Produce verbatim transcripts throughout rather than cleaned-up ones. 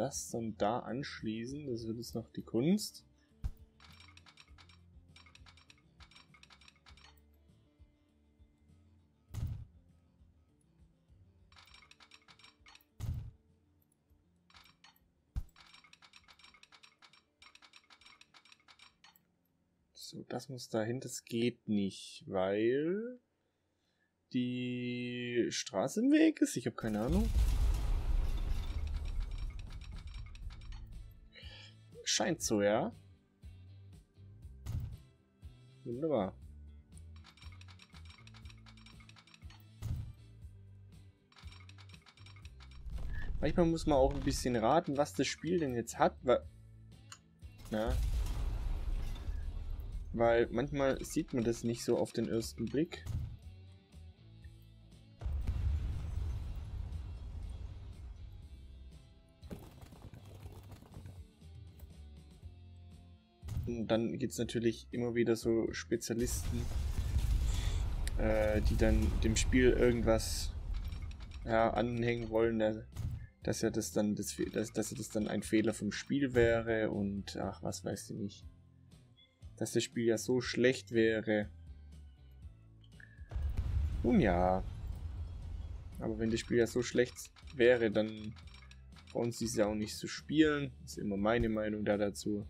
das dann da anschließen. Das wird jetzt noch die Kunst. So, das muss dahin, das geht nicht, weil die Straße im Weg ist. Ich habe keine Ahnung. Scheint so, ja. Wunderbar. Manchmal muss man auch ein bisschen raten, was das Spiel denn jetzt hat, weil... Ja. Weil manchmal sieht man das nicht so auf den ersten Blick. Und dann gibt es natürlich immer wieder so Spezialisten, äh, die dann dem Spiel irgendwas ja, anhängen wollen, dass ja das dann das, dass, dass das dann ein Fehler vom Spiel wäre und ach, was weiß ich nicht. Dass das Spiel ja so schlecht wäre. Nun ja. Aber wenn das Spiel ja so schlecht wäre, dann brauchen sie es ja auch nicht zu spielen. Das ist immer meine Meinung da dazu.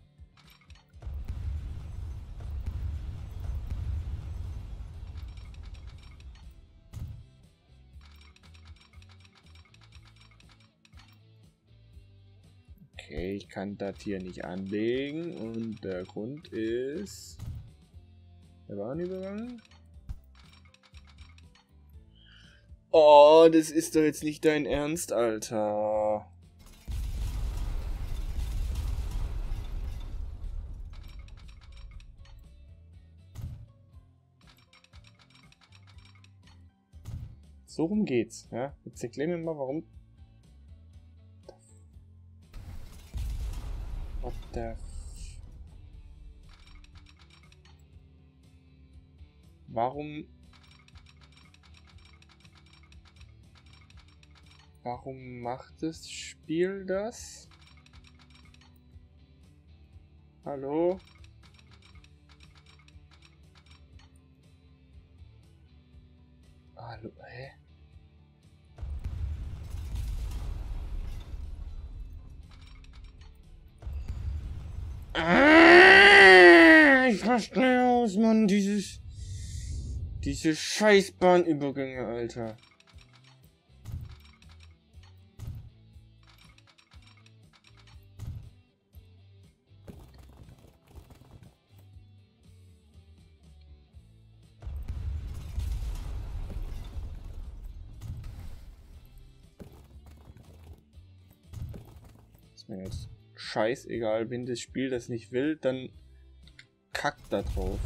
Okay, ich kann das hier nicht anlegen und der Grund ist der Bahnübergang. Oh, das ist doch jetzt nicht dein Ernst, Alter. So rum geht's, ja. Jetzt erklär mir mal, warum. What the f... Warum... Warum macht das Spiel das? Hallo? Hallo, hä? Ah, ich verstehe aus, Mann, dieses... Diese Scheißbahnübergänge, Alter. Ist mir jetzt scheißegal, wenn das Spiel das nicht will, dann kackt da drauf.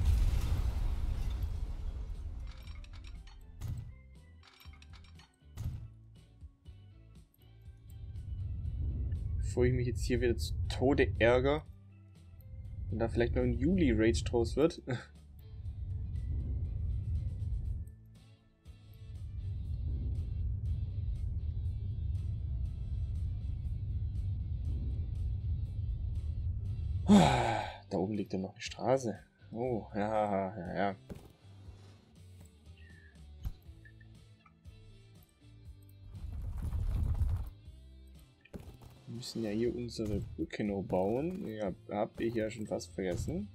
Bevor ich mich jetzt hier wieder zu Tode ärgere und da vielleicht noch ein Juli-Rage draus wird. Da oben liegt ja noch eine Straße. Oh, ja, ja, ja. Wir müssen ja hier unsere Brücke noch bauen. Ja, hab ich ja schon fast vergessen.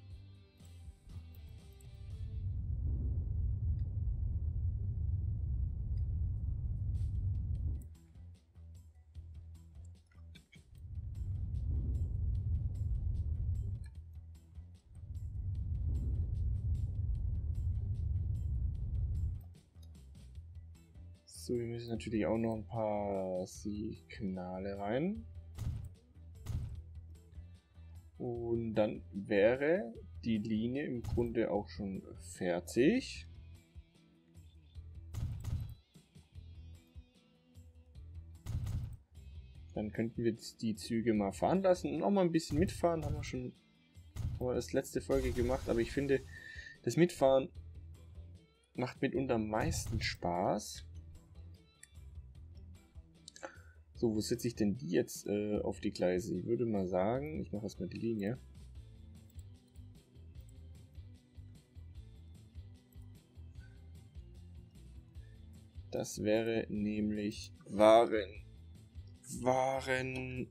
So, wir müssen natürlich auch noch ein paar Signale rein. Und dann wäre die Linie im Grunde auch schon fertig. Dann könnten wir die Züge mal fahren lassen und auch mal ein bisschen mitfahren. Haben wir schon haben wir das letzte Folge gemacht, aber ich finde, das Mitfahren macht mitunter am meisten Spaß. So, wo setze ich denn die jetzt äh, auf die Gleise? Ich würde mal sagen, ich mache erstmal die Linie. Das wäre nämlich Waren. Waren.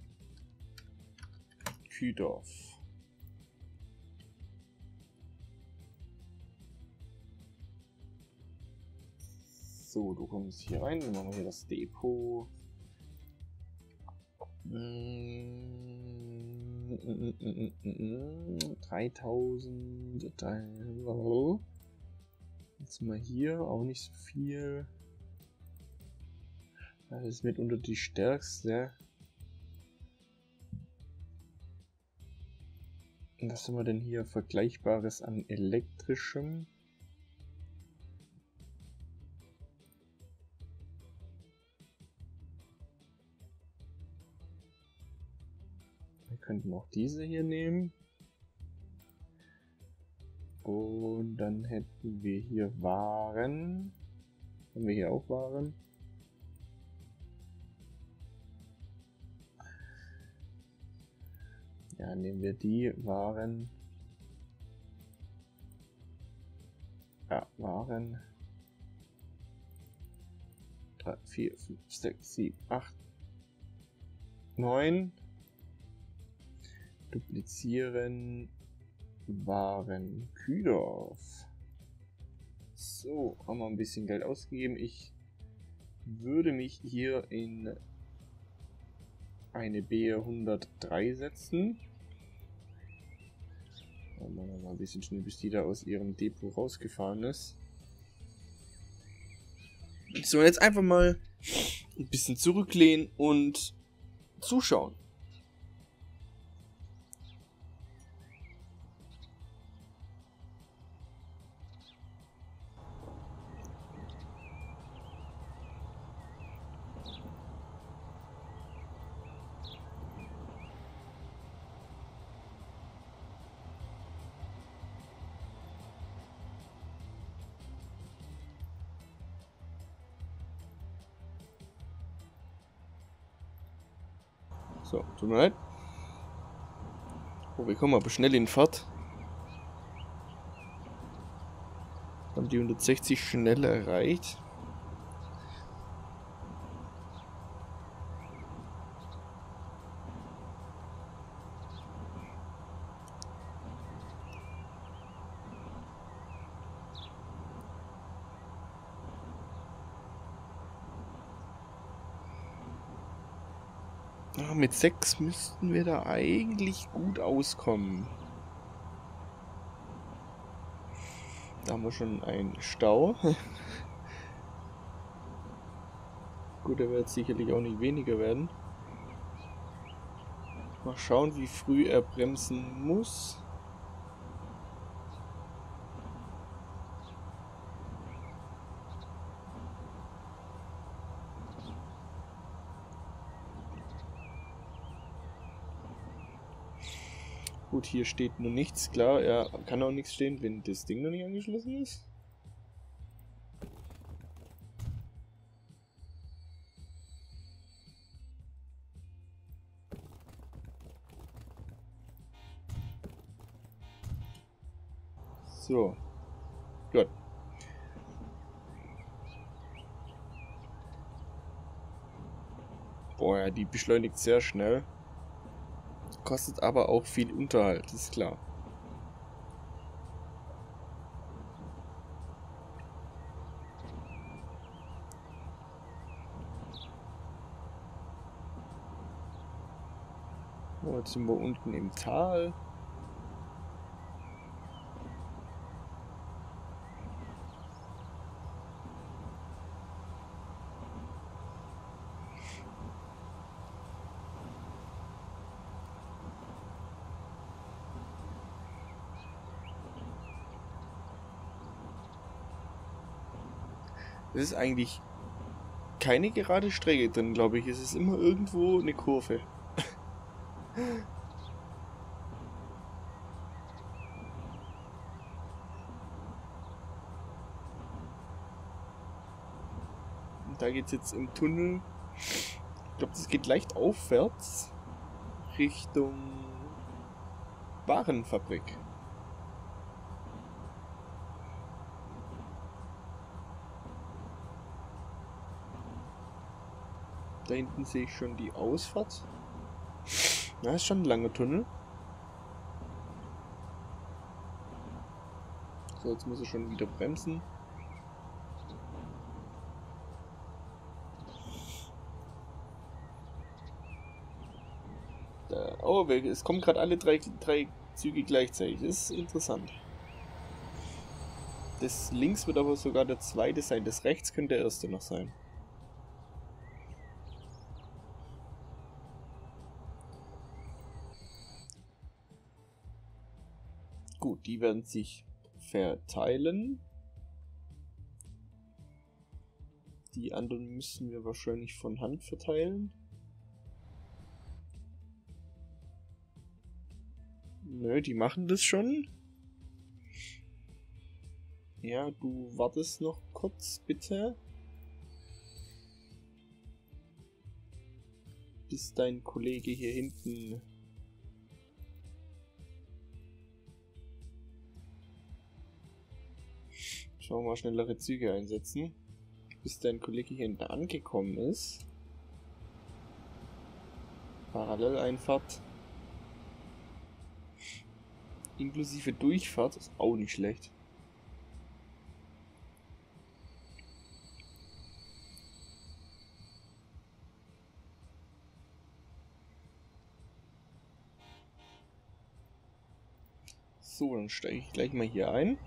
Kühdorf. So, du kommst hier rein. Dann machen wir hier das Depot. dreitausend. Jetzt mal hier auch nicht so viel. Das ist mitunter die stärkste. Was haben wir denn hier Vergleichbares an elektrischem? Wir könnten auch diese hier nehmen. Und dann hätten wir hier Waren. Haben wir hier auch Waren? Ja, nehmen wir die Waren. Ja, Waren. drei, vier, fünf, sechs, sieben, acht, neun. Duplizieren. Waren. Kühdorf. So, haben wir ein bisschen Geld ausgegeben. Ich würde mich hier in eine B hundertdrei setzen. Dann machen wir mal ein bisschen schnell, bis die da aus ihrem Depot rausgefahren ist. So, jetzt einfach mal ein bisschen zurücklehnen und zuschauen. So, tut mir leid. Oh, wir kommen aber schnell in Fahrt. Haben die hundertsechzig schnell erreicht. Ja, mit sechs müssten wir da eigentlich gut auskommen. Da haben wir schon einen Stau. Gut, der wird sicherlich auch nicht weniger werden. Mal schauen, wie früh er bremsen muss. Gut, hier steht nur nichts, klar, er kann auch nichts stehen, wenn das Ding noch nicht angeschlossen ist. So, gut. Boah, ja, die beschleunigt sehr schnell. Kostet aber auch viel Unterhalt, ist klar. Oh, jetzt sind wir unten im Tal. Es ist eigentlich keine gerade Strecke drin, glaube ich. Es ist immer irgendwo eine Kurve. Und da geht es jetzt im Tunnel Ich glaube, das geht leicht aufwärts Richtung Warenfabrik. Da hinten sehe ich schon die Ausfahrt. Na, ist schon ein langer Tunnel. So, jetzt muss er schon wieder bremsen. Da, oh, es kommen gerade alle drei, drei Züge gleichzeitig. Das ist interessant. Das links wird aber sogar der zweite sein. Das rechts könnte der erste noch sein. Gut, die werden sich verteilen. Die anderen müssen wir wahrscheinlich von Hand verteilen. Nö, die machen das schon. Ja, du wartest noch kurz, bitte. Bis dein Kollege hier hinten... Schauen wir mal, schnellere Züge einsetzen. Bis dein Kollege hier hinten angekommen ist. Paralleleinfahrt. Inklusive Durchfahrt ist auch nicht schlecht. So, dann steige ich gleich mal hier ein.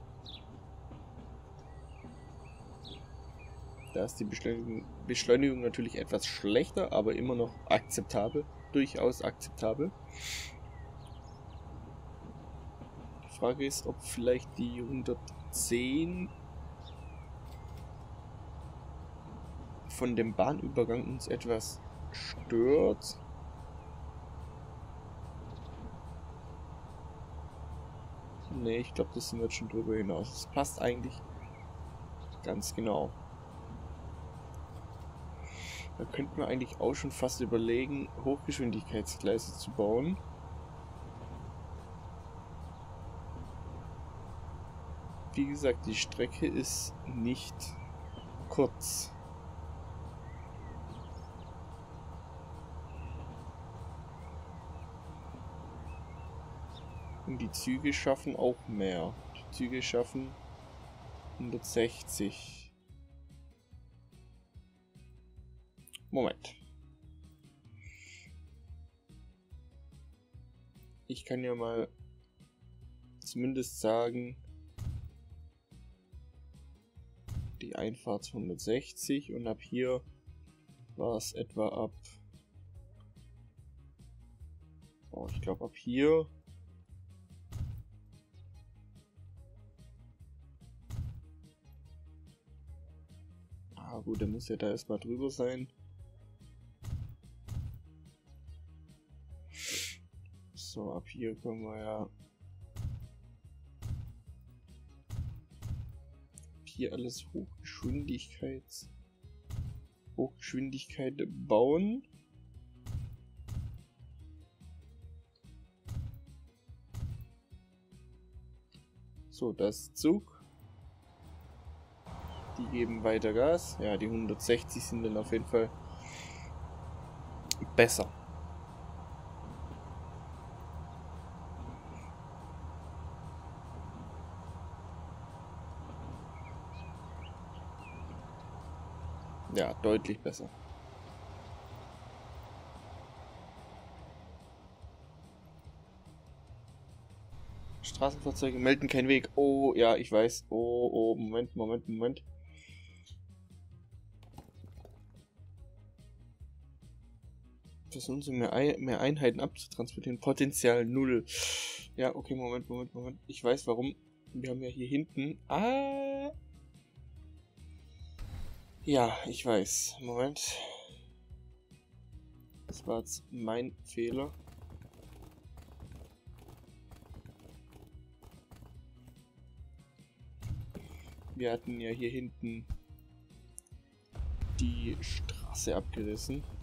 Da ist die Beschleunigung, Beschleunigung natürlich etwas schlechter, aber immer noch akzeptabel. Durchaus akzeptabel. Die Frage ist, ob vielleicht die hundertzehn von dem Bahnübergang uns etwas stört. Ne, ich glaube, das sind wir jetzt schon drüber hinaus. Das passt eigentlich ganz genau. Da könnten wir eigentlich auch schon fast überlegen, Hochgeschwindigkeitsgleise zu bauen. Wie gesagt, die Strecke ist nicht kurz. Und die Züge schaffen auch mehr. Die Züge schaffen hundertsechzig. Moment. Ich kann ja mal zumindest sagen, die Einfahrt hundertsechzig und ab hier war es etwa ab, oh, ich glaube ab hier ah gut, der muss ja da erstmal drüber sein. So, ab hier können wir ja hier alles Hochgeschwindigkeits Hochgeschwindigkeit bauen. So, das Zug. Die geben weiter Gas. Ja, die hundertsechzig sind dann auf jeden Fall besser. Ja, deutlich besser. Straßenfahrzeuge melden keinen Weg. Oh, ja, ich weiß. Oh, oh, Moment, Moment, Moment. Versuchen Sie mehr, Ein mehr Einheiten abzutransportieren. Potenzial null. Ja, okay, Moment, Moment, Moment. Ich weiß warum. Wir haben ja hier hinten... Ah... Ja, ich weiß. Moment. Das war jetzt mein Fehler. Wir hatten ja hier hinten die Straße abgerissen.